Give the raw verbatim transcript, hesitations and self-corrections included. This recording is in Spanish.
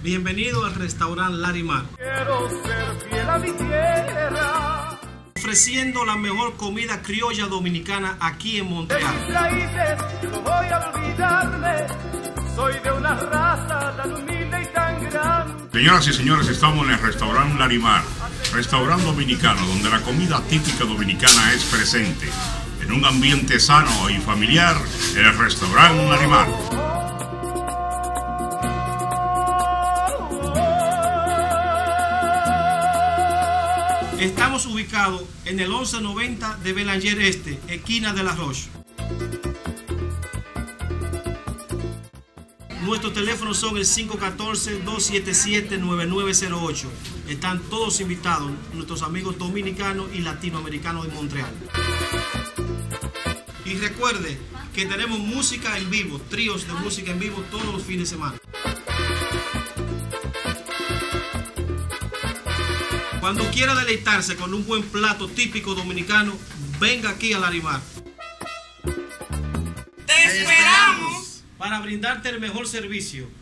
Bienvenido al restaurante Larimar. Quiero ser fiel a mi tierra, ofreciendo la mejor comida criolla dominicana aquí en Montreal. De mis raíces yo no voy a olvidarme, soy de una raza tan humilde y tan grande. Señoras y señores, estamos en el restaurante Larimar, restaurante dominicano donde la comida típica dominicana es presente. En un ambiente sano y familiar, el restaurante Larimar. Estamos ubicados en el once noventa de Belanger Este, esquina de La Roche. Nuestros teléfonos son el cinco uno cuatro, dos siete siete, nueve nueve cero ocho. Están todos invitados, nuestros amigos dominicanos y latinoamericanos de Montreal. Y recuerde que tenemos música en vivo, tríos de música en vivo todos los fines de semana. Cuando quiera deleitarse con un buen plato típico dominicano, venga aquí a Larimar. ¡Te esperamos! Para brindarte el mejor servicio.